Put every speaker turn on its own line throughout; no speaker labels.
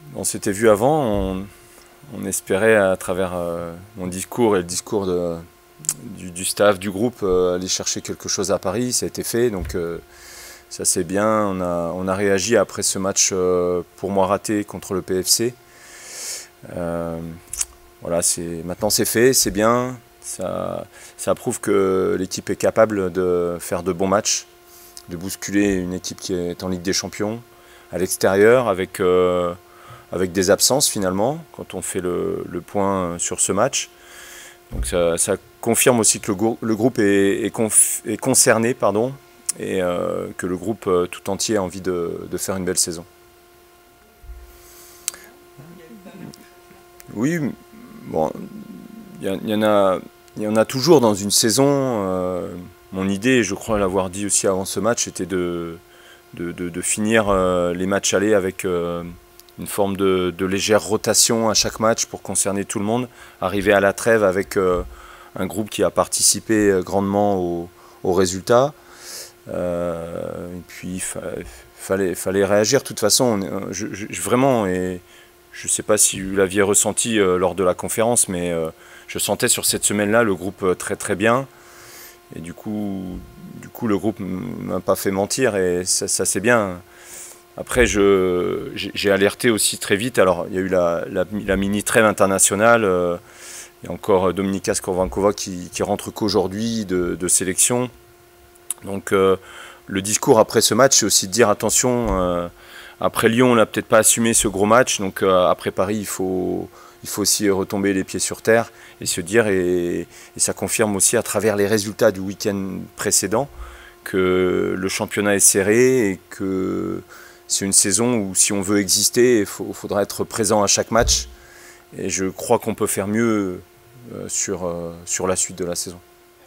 On s'était vu avant, on espérait à travers mon discours et le discours du staff, du groupe, aller chercher quelque chose à Paris. Ça a été fait, donc ça c'est bien. On a réagi après ce match pour moi raté contre le PFC. Voilà, maintenant c'est fait, c'est bien. Ça prouve que l'équipe est capable de faire de bons matchs, de bousculer une équipe qui est en Ligue des Champions à l'extérieur avec des absences finalement quand on fait le point sur ce match. Donc ça confirme aussi que le groupe est concerné, pardon, et que le groupe tout entier a envie de faire une belle saison. Oui, bon, il y en a toujours dans une saison. Mon idée, je crois l'avoir dit aussi avant ce match, était de finir les matchs allés avec une forme de légère rotation à chaque match pour concerner tout le monde. Arriver à la trêve avec un groupe qui a participé grandement aux résultats. Et puis fallait réagir. De toute façon, vraiment, et je ne sais pas si vous l'aviez ressenti lors de la conférence, mais je sentais sur cette semaine-là le groupe très très bien. Et du coup le groupe ne m'a pas fait mentir et ça c'est bien. Après, j'ai alerté aussi très vite. Alors, il y a eu la mini-trêve internationale. Il y a encore Dominika Skorvankova qui rentre qu'aujourd'hui de sélection. Donc, le discours après ce match, c'est aussi de dire attention, après Lyon, on n'a peut-être pas assumé ce gros match. Donc, après Paris, il faut aussi retomber les pieds sur terre et se dire, et ça confirme aussi à travers les résultats du week-end précédent, que le championnat est serré et que c'est une saison où si on veut exister, il faudra être présent à chaque match. Et je crois qu'on peut faire mieux sur la suite de la saison.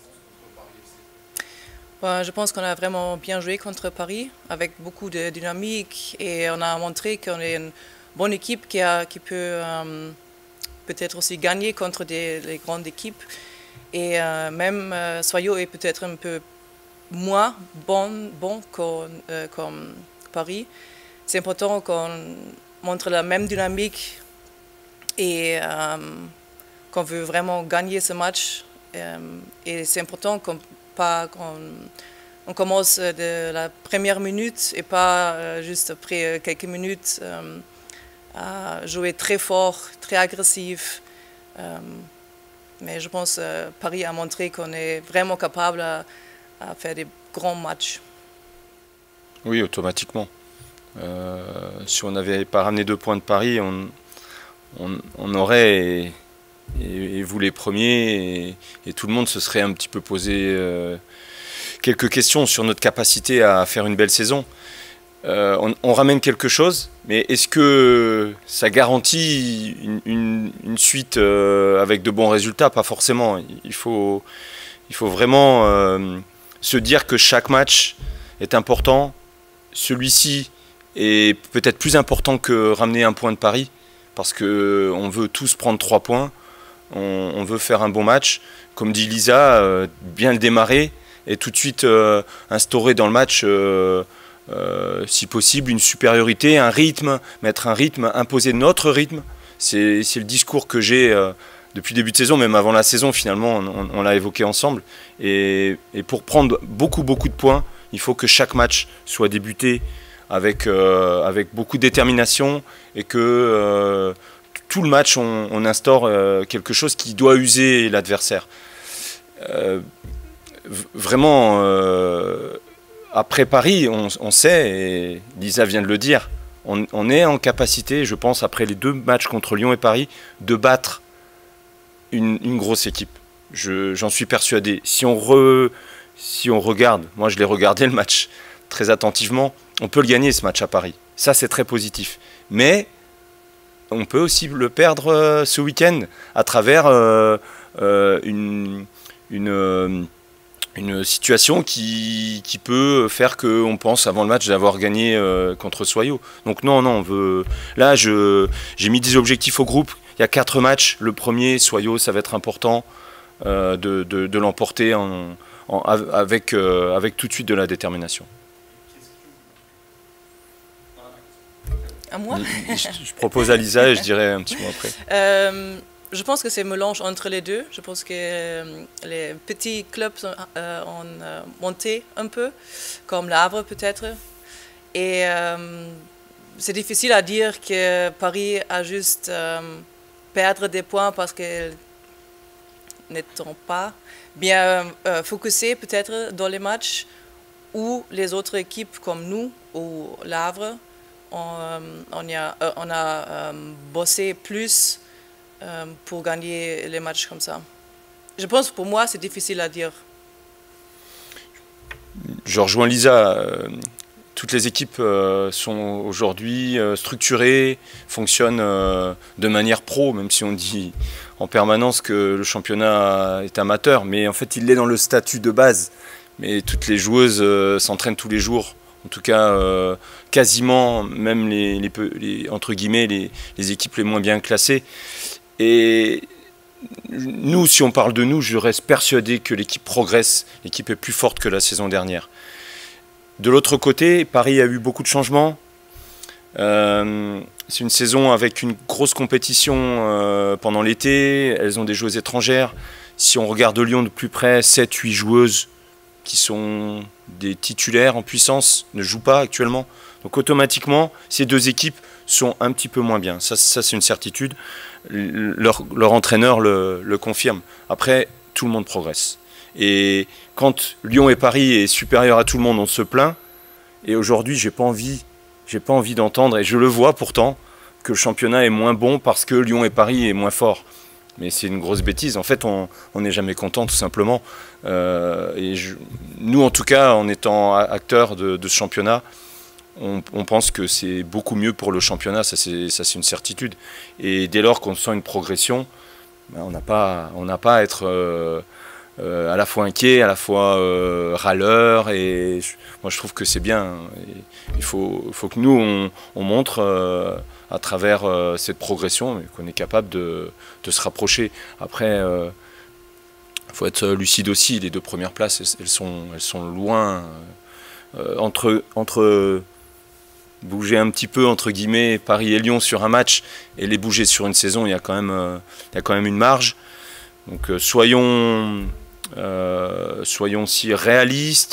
Je pense qu'on a vraiment bien joué contre Paris, avec beaucoup de dynamique, et on a montré qu'on est une bonne équipe qui peut peut-être aussi gagner contre les grandes équipes. Et même Soyaux est peut-être un peu moins bon comme Paris. C'est important qu'on montre la même dynamique et qu'on veut vraiment gagner ce match. Et c'est important qu'on commence de la première minute et pas juste après quelques minutes à jouer très fort, très agressif. Mais je pense que Paris a montré qu'on est vraiment capable à faire des grands matchs.
Oui, automatiquement. Si on n'avait pas ramené 2 points de Paris, on aurait, et vous les premiers, et tout le monde se serait un petit peu posé quelques questions sur notre capacité à faire une belle saison. On ramène quelque chose, mais est-ce que ça garantit une suite avec de bons résultats? Pas forcément. Il faut vraiment se dire que chaque match est important. Celui-ci est peut-être plus important que ramener un point de Paris, parce qu'on veut tous prendre 3 points, on veut faire un bon match, comme dit Lisa, bien le démarrer et tout de suite instaurer dans le match, si possible, une supériorité, un rythme, mettre un rythme, imposer notre rythme. C'est le discours que j'ai depuis le début de saison, même avant la saison finalement, on l'a évoqué ensemble. Et pour prendre beaucoup de points, il faut que chaque match soit débuté avec beaucoup de détermination et que tout le match, on instaure quelque chose qui doit user l'adversaire. Vraiment, après Paris, on sait, et Lisa vient de le dire, on est en capacité, je pense, après les 2 matchs contre Lyon et Paris, de battre une grosse équipe. J'en suis persuadé. Si on regarde, moi je l'ai regardé le match très attentivement, on peut le gagner ce match à Paris. Ça c'est très positif. Mais on peut aussi le perdre ce week-end à travers une situation qui peut faire qu'on pense avant le match d'avoir gagné contre Soyaux. Donc non, on veut... Là, j'ai mis des objectifs au groupe. Il y a 4 matchs. Le premier, Soyaux, ça va être important de l'emporter avec tout de suite de la détermination.
À moi?
Je propose à Lisa et je dirai un petit mot après.
Je pense que c'est un mélange entre les deux. Je pense que les petits clubs ont monté un peu, comme le Havre peut-être. Et c'est difficile à dire que Paris a juste perdre des points parce qu'ils n'étant pas bien focusés peut-être dans les matchs, ou les autres équipes comme nous ou le Havre, on a bossé plus pour gagner les matchs comme ça. Je pense pour moi c'est difficile à dire.
Je rejoins Lisa. Toutes les équipes sont aujourd'hui structurées, fonctionnent de manière pro, même si on dit en permanence que le championnat est amateur, mais en fait il l'est dans le statut de base. Mais toutes les joueuses s'entraînent tous les jours, en tout cas quasiment, même entre guillemets, les équipes les moins bien classées. Et nous, si on parle de nous, je reste persuadé que l'équipe progresse, l'équipe est plus forte que la saison dernière. De l'autre côté, Paris a eu beaucoup de changements. C'est une saison avec une grosse compétition pendant l'été. Elles ont des joueuses étrangères. Si on regarde Lyon de plus près, 7-8 joueuses qui sont des titulaires en puissance ne jouent pas actuellement. Donc automatiquement, ces deux équipes sont un petit peu moins bien. Ça c'est une certitude. Leur entraîneur le confirme. Après, tout le monde progresse. Et quand Lyon et Paris est supérieur à tout le monde, on se plaint. Et aujourd'hui, j'ai pas envie d'entendre, et je le vois pourtant, que le championnat est moins bon parce que Lyon et Paris est moins fort. Mais c'est une grosse bêtise. En fait, on n'est jamais content, tout simplement. Nous, en tout cas, en étant acteurs de ce championnat, on pense que c'est beaucoup mieux pour le championnat, ça c'est une certitude. Et dès lors qu'on sent une progression, ben, on n'a pas à être à la fois inquiet, à la fois râleur. Et moi je trouve que c'est bien. Et il faut que nous on montre à travers cette progression qu'on est capable de se rapprocher. Après, il faut être lucide aussi. Les deux premières places, elles sont loin. Entre bouger un petit peu entre guillemets Paris et Lyon sur un match et les bouger sur une saison, il y a quand même une marge. Donc soyons aussi réalistes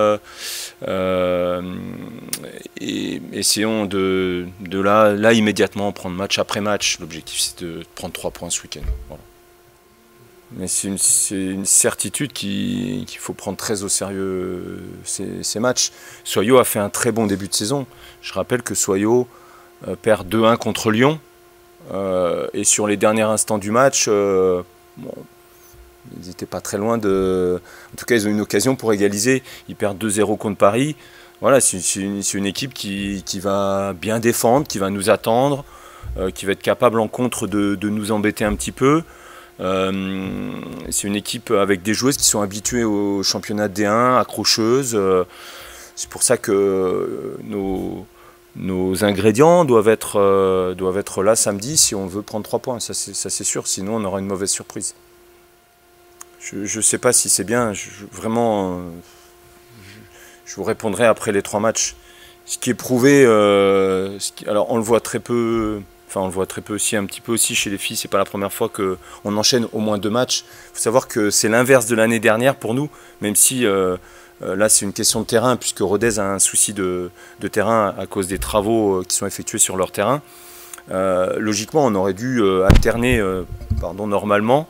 et essayons de là immédiatement prendre match après match. L'objectif c'est de prendre 3 points ce week-end. Voilà. Mais c'est une certitude qu'il faut prendre très au sérieux ces matchs. Soyo a fait un très bon début de saison. Je rappelle que Soyo perd 2-1 contre Lyon. Et sur les derniers instants du match, bon, ils n'étaient pas très loin de... En tout cas, ils ont une occasion pour égaliser. Ils perdent 2-0 contre Paris. Voilà, c'est une équipe qui va bien défendre, qui va nous attendre, qui va être capable en contre de nous embêter un petit peu. C'est une équipe avec des joueuses qui sont habituées au championnat D1, accrocheuses. C'est pour ça que nos ingrédients doivent être là samedi si on veut prendre 3 points. Ça c'est sûr, sinon on aura une mauvaise surprise. Je ne sais pas si c'est bien. Vraiment, je vous répondrai après les 3 matchs. Ce qui est prouvé, alors on le voit très peu. Enfin, on le voit très peu aussi, un petit peu aussi chez les filles. C'est pas la première fois qu'on enchaîne au moins 2 matchs. Il faut savoir que c'est l'inverse de l'année dernière pour nous, même si là c'est une question de terrain, puisque Rodez a un souci de terrain à cause des travaux qui sont effectués sur leur terrain. Logiquement, on aurait dû alterner normalement.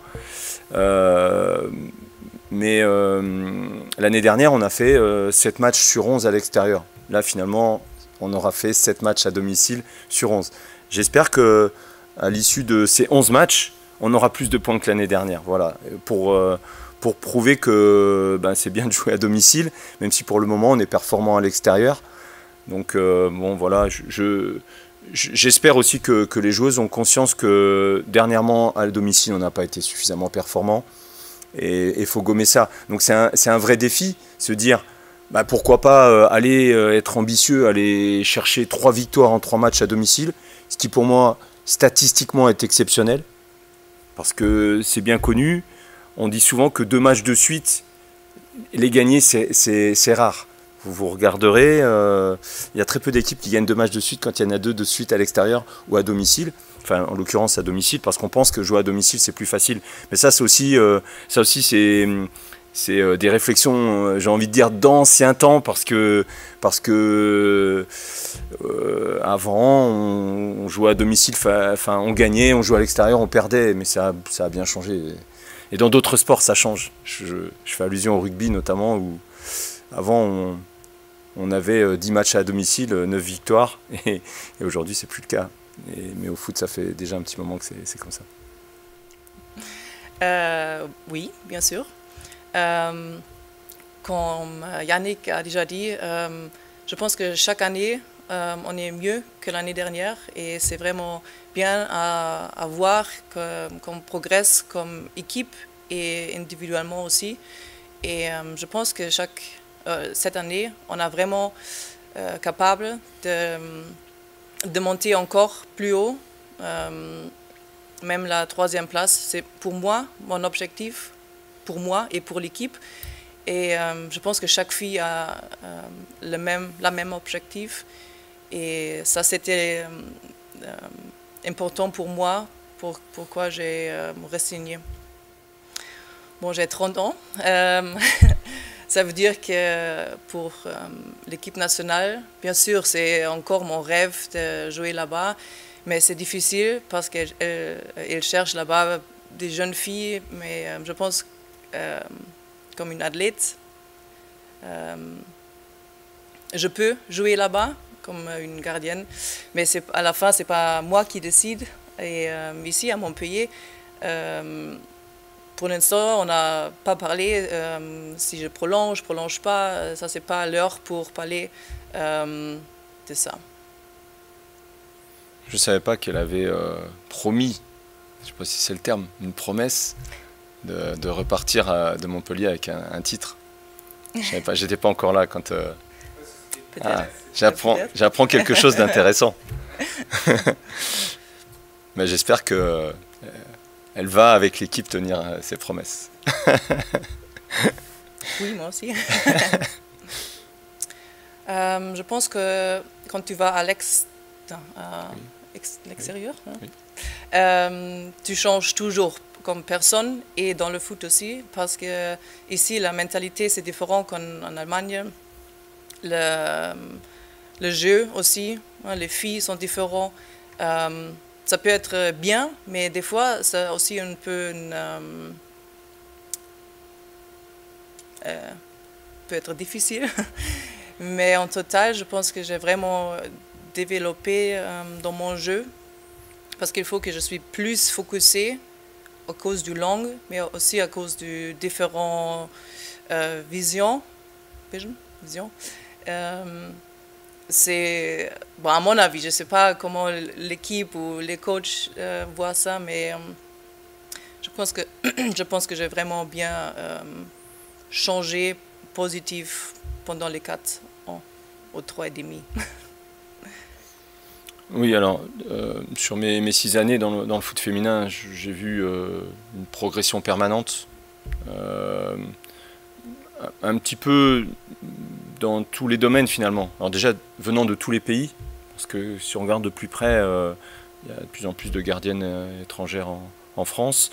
Mais l'année dernière, on a fait 7 matchs sur 11 à l'extérieur. Là, finalement, on aura fait 7 matchs à domicile sur 11. J'espère qu'à l'issue de ces 11 matchs, on aura plus de points que l'année dernière. Voilà, pour prouver que c'est bien de jouer à domicile, même si pour le moment on est performant à l'extérieur. Donc bon voilà, j'espère aussi que les joueuses ont conscience que dernièrement à domicile on n'a pas été suffisamment performant et il faut gommer ça. Donc c'est un vrai défi, se dire pourquoi pas aller être ambitieux, aller chercher 3 victoires en 3 matchs à domicile. Ce qui pour moi, statistiquement, est exceptionnel. Parce que c'est bien connu. On dit souvent que 2 matchs de suite, les gagner, c'est rare. vous regarderez, il y a très peu d'équipes qui gagnent 2 matchs de suite quand il y en a 2 de suite à l'extérieur ou à domicile. Enfin, en l'occurrence à domicile, parce qu'on pense que jouer à domicile c'est plus facile. Mais ça aussi c'est des réflexions, j'ai envie de dire, d'ancien temps, parce que avant on jouait à domicile, enfin on gagnait, on jouait à l'extérieur, on perdait, mais ça a bien changé. Et dans d'autres sports ça change. Je fais allusion au rugby notamment, où avant on avait 10 matchs à domicile, 9 victoires, et aujourd'hui c'est plus le cas. Mais au foot ça fait déjà un petit moment que c'est comme ça.
Oui, bien sûr. Comme Yannick a déjà dit, je pense que chaque année, on est mieux que l'année dernière, et c'est vraiment bien à voir qu'on progresse comme équipe et individuellement aussi. Et je pense que cette année, on est vraiment capable de monter encore plus haut. Même la 3e place, c'est pour moi mon objectif, pour moi et pour l'équipe. Et je pense que chaque fille a la même objectif. Et ça, c'était important pour moi, pourquoi j'ai re-signé. Bon, j'ai 30 ans. Ça veut dire que pour l'équipe nationale, bien sûr, c'est encore mon rêve de jouer là-bas. Mais c'est difficile parce qu'elle cherche là-bas des jeunes filles. Mais je pense comme une athlète, je peux jouer là-bas comme une gardienne. Mais à la fin, ce n'est pas moi qui décide. Et ici, à Montpellier, pour l'instant, on n'a pas parlé si je prolonge pas. Ça, ce n'est pas l'heure pour parler de ça.
Je ne savais pas qu'elle avait promis, je ne sais pas si c'est le terme, une promesse de repartir de Montpellier avec un titre. Je savais pas, j'étais pas encore là quand... j'apprends quelque chose d'intéressant. Mais j'espère que elle va avec l'équipe tenir ses promesses.
Oui, moi aussi. Je pense que quand tu vas à l'extérieur,
oui.
Tu changes toujours comme personne, et dans le foot aussi, parce que ici la mentalité c'est différent qu'en Allemagne. Le jeu aussi, hein, les filles sont différentes. Ça peut être bien, mais des fois c'est aussi un peu peut être difficile. Mais en total, je pense que j'ai vraiment développé dans mon jeu, parce qu'il faut que je suis plus focusée à cause du langue, mais aussi à cause de différentes visions. C'est, bon, à mon avis, je ne sais pas comment l'équipe ou les coachs voient ça, mais je pense que j'ai vraiment bien changé positif pendant les 4 ans, ou 3 et demi.
Oui, alors, sur mes 6 années dans le foot féminin, j'ai vu une progression permanente, un petit peu dans tous les domaines finalement. Alors déjà, venant de tous les pays, parce que si on regarde de plus près, il y a de plus en plus de gardiennes étrangères en France.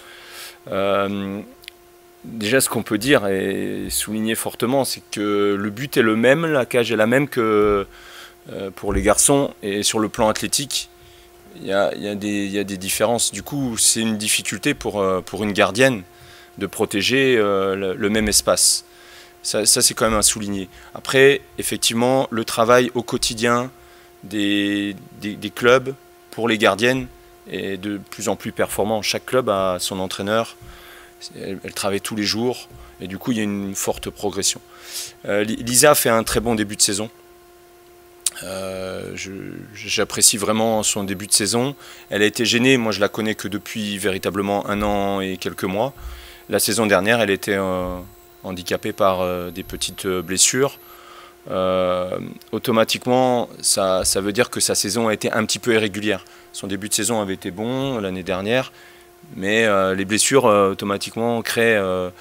Déjà, ce qu'on peut dire et souligner fortement, c'est que le but est le même, la cage est la même que pour les garçons, et sur le plan athlétique, il y a des différences. Du coup, c'est une difficulté pour une gardienne de protéger le même espace. Ça c'est quand même à souligner. Après, effectivement, le travail au quotidien des clubs pour les gardiennes est de plus en plus performant. Chaque club a son entraîneur, elle travaille tous les jours, et du coup, il y a une forte progression. Lisa fait un très bon début de saison. J'apprécie vraiment son début de saison. Elle a été gênée, moi je la connais que depuis véritablement 1 an et quelques mois. La saison dernière, elle était handicapée par des petites blessures. Automatiquement, ça veut dire que sa saison a été un petit peu irrégulière. Son début de saison avait été bon l'année dernière, Mais les blessures automatiquement créent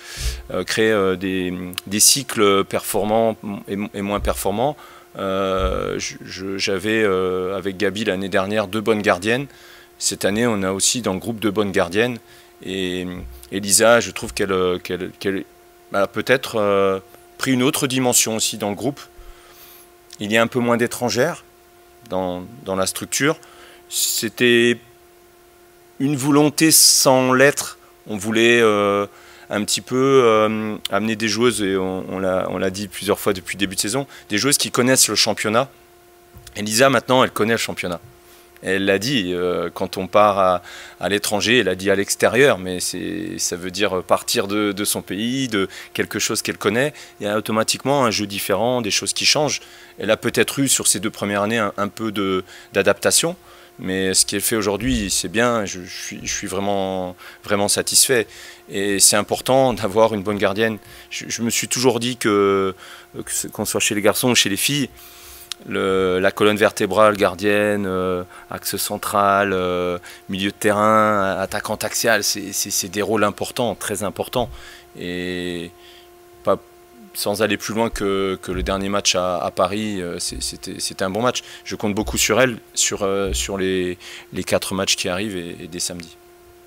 des cycles performants et moins performants. J'avais avec Gabi l'année dernière 2 bonnes gardiennes. Cette année, on a aussi dans le groupe 2 bonnes gardiennes. Et Elisa, je trouve qu'elle a peut-être pris une autre dimension aussi dans le groupe. Il y a un peu moins d'étrangères dans la structure. C'était une volonté sans l'être. On voulait un petit peu amener des joueuses, et on l'a dit plusieurs fois depuis le début de saison, des joueuses qui connaissent le championnat. Elisa, maintenant, elle connaît le championnat. Elle l'a dit, quand on part à l'étranger, elle a dit à l'extérieur, mais ça veut dire partir de son pays, de quelque chose qu'elle connaît. Il y a automatiquement un jeu différent, des choses qui changent. Elle a peut-être eu sur ces 2 premières années un peu d'adaptation, mais ce qu'elle fait aujourd'hui, c'est bien. Je suis vraiment satisfait. Et c'est important d'avoir une bonne gardienne. Je me suis toujours dit qu'on soit chez les garçons ou chez les filles, la colonne vertébrale gardienne, axe central, milieu de terrain, attaquante axiale, c'est des rôles importants, très importants. Et pas, sans aller plus loin que le dernier match à Paris, c'était un bon match. Je compte beaucoup sur elle, sur les 4 matchs qui arrivent et dès samedi.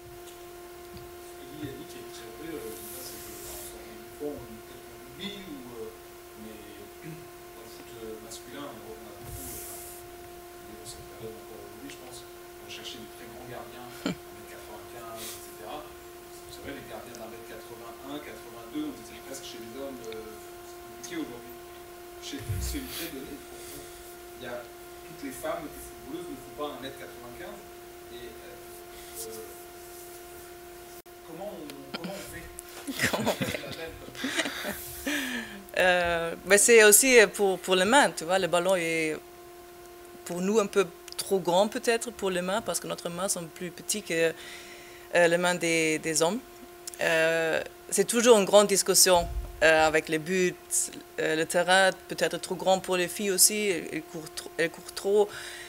C'est une vraie donnée pour vous. Il y a toutes les femmes footballeuses ne font pas 1m95 et comment on fait
C'est aussi pour les mains, tu vois, le ballon est pour nous un peu trop grand peut-être pour les mains parce que notre mains sont plus petites que les mains des hommes. C'est toujours une grande discussion. Avec les buts, le terrain peut-être trop grand pour les filles aussi, elles courent trop.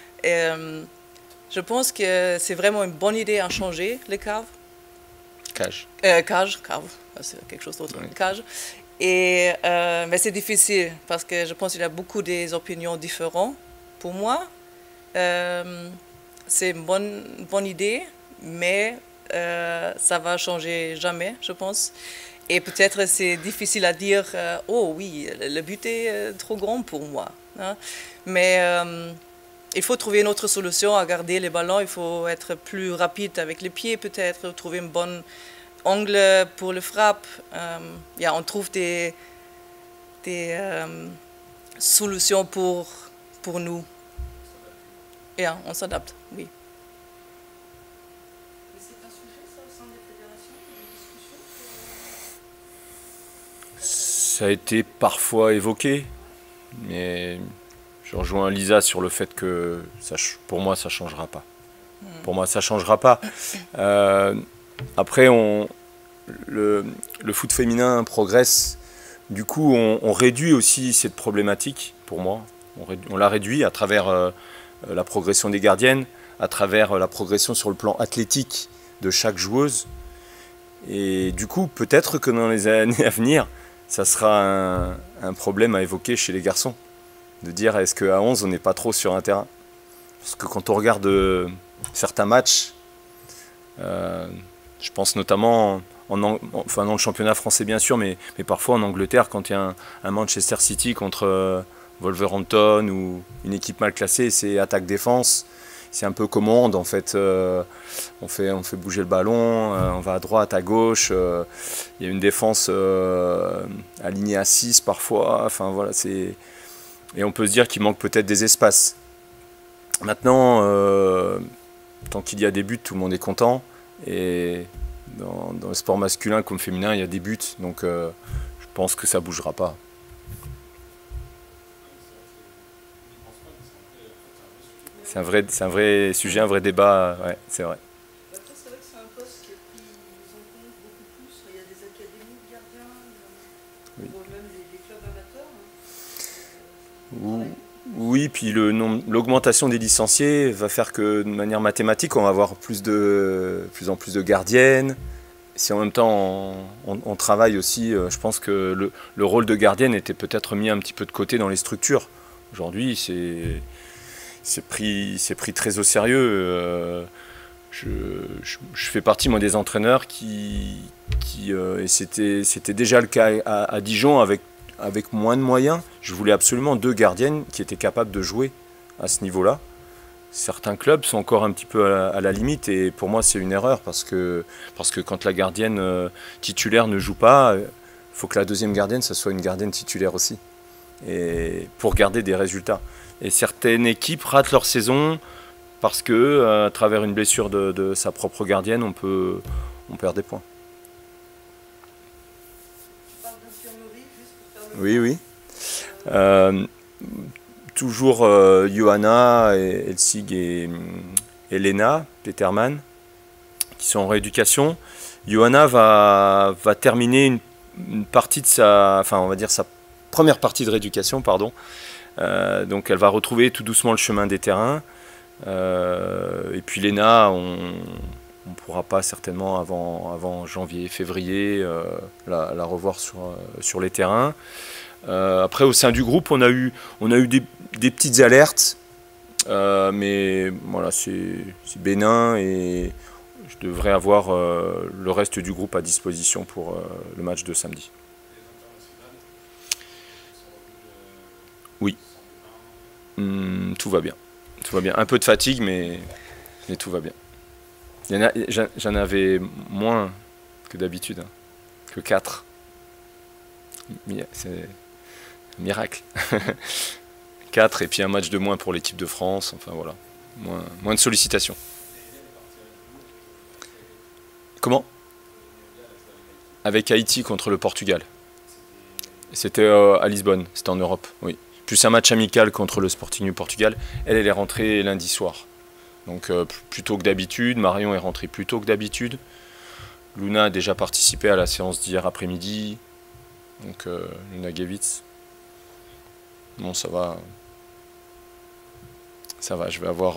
Je pense que c'est vraiment une bonne idée à changer les cages. Cage, c'est quelque chose d'autre, oui. Cage. Mais c'est difficile parce que je pense qu'il y a beaucoup d'opinions différentes. Pour moi, c'est une bonne idée, mais ça va changer jamais, je pense. Et peut-être c'est difficile à dire, oh oui, le but est trop grand pour moi. Hein? Mais il faut trouver une autre solution à garder les ballons. Il faut être plus rapide avec les pieds peut-être, trouver un bon angle pour le frappe. On trouve des solutions pour nous. On s'adapte, oui.
Ça a été parfois évoqué, mais je rejoins Lisa sur le fait que pour moi ça ne changera pas. Pour moi ça ne changera pas. Après, le foot féminin progresse. Du coup, on réduit aussi cette problématique, pour moi. On la réduit à travers la progression des gardiennes, à travers la progression sur le plan athlétique de chaque joueuse. Et du coup, peut-être que dans les années à venir, ça sera un problème à évoquer chez les garçons. De dire, est-ce qu'à 11, on n'est pas trop sur un terrain? Parce que quand on regarde certains matchs, je pense notamment dans le championnat français bien sûr, mais parfois en Angleterre, quand il y a un Manchester City contre Wolverhampton ou une équipe mal classée, c'est attaque-défense. C'est un peu commande en fait. On fait bouger le ballon, on va à droite, à gauche. Il y a une défense alignée à 6 parfois. Enfin voilà, et on peut se dire qu'il manque peut-être des espaces. Maintenant, tant qu'il y a des buts, tout le monde est content. Et dans le sport masculin comme féminin, il y a des buts. Donc je pense que ça ne bougera pas. C'est un vrai sujet, un vrai débat, ouais, c'est vrai.
Après, c'est vrai que c'est un poste qui est pris en compte beaucoup plus. Il y a des académies de gardiens, ou même des clubs amateurs.
Oui, oui, puis l'augmentation des licenciés va faire que de manière mathématique, on va avoir de plus en plus de gardiennes. Si en même temps on travaille aussi, je pense que le rôle de gardienne était peut-être mis un petit peu de côté dans les structures. Aujourd'hui, c'est pris très au sérieux. Je fais partie, moi, des entraîneurs et c'était déjà le cas à Dijon avec moins de moyens. Je voulais absolument 2 gardiennes qui étaient capables de jouer à ce niveau-là. Certains clubs sont encore un petit peu à la limite et pour moi c'est une erreur parce que quand la gardienne titulaire ne joue pas, il faut que la deuxième gardienne ça soit une gardienne titulaire aussi et pour garder des résultats. Et certaines équipes ratent leur saison parce que à travers une blessure de sa propre gardienne on perd des points.
Tu parles d'infirmerie, juste pour faire le...
Oui. Toujours Johanna, Elsig et Elena Peterman qui sont en rééducation. Johanna va terminer une partie de sa première partie de rééducation, pardon. Donc elle va retrouver tout doucement le chemin des terrains. Et puis Lena, on ne pourra pas certainement avant janvier, février la revoir sur les terrains. Après au sein du groupe on a eu des petites alertes mais voilà c'est bénin et je devrais avoir le reste du groupe à disposition pour le match de samedi. Oui, tout va bien, un peu de fatigue mais tout va bien. J'en avais moins que d'habitude, hein. Que 4. C'est miracle. 4 et puis un match de moins pour l'équipe de France, enfin voilà, moins de sollicitations. Comment? Avec Haïti contre le Portugal. C'était à Lisbonne, c'était en Europe, oui. Plus un match amical contre le Sporting du Portugal. Elle est rentrée lundi soir. Donc plus tôt que d'habitude, Marion est rentrée plus tôt que d'habitude. Luna a déjà participé à la séance d'hier après-midi. Donc Luna Gewitz. Bon, ça va, je vais avoir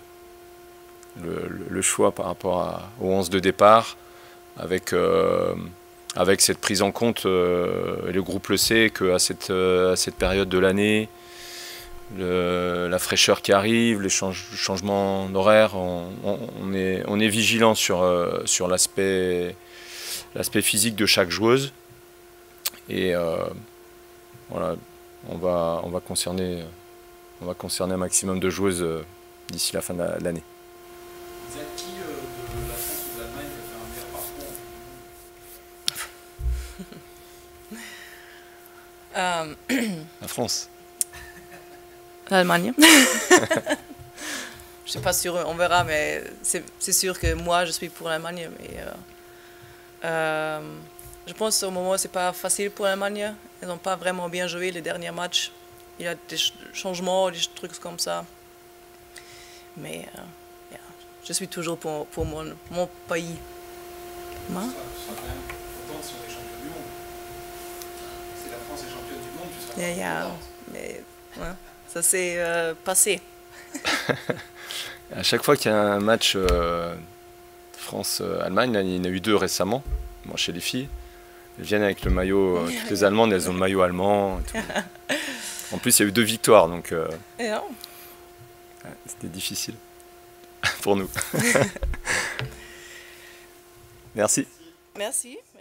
le choix par rapport aux 11 de départ, avec cette prise en compte, le groupe le sait, qu'à cette période de l'année, la fraîcheur qui arrive, les changements d'horaire, on est vigilant sur l'aspect physique de chaque joueuse. Et voilà, on va concerner un maximum de joueuses d'ici la fin de l'année.
Qui de la France ou de l'Allemagne a fait un meilleur parcours?
La France.
L'Allemagne. Je ne suis pas sûre, on verra, mais c'est sûr que moi je suis pour l'Allemagne. Mais je pense qu'au moment c'est pas facile pour l'Allemagne. Ils n'ont pas vraiment bien joué les derniers matchs. Il y a des changements, des trucs comme ça. Mais je suis toujours pour mon pays.
Ça sera quand même content si on est champion du monde. Si la France est championne du monde, tu seras content.
Mais ouais, ça s'est passé.
À chaque fois qu'il y a un match France-Allemagne, il y en a eu 2 récemment, moi chez les filles. Elles viennent avec le maillot, toutes les Allemandes, elles ont le maillot allemand. Et tout. En plus, il y a eu 2 victoires, donc c'était difficile pour nous. Merci.
Merci.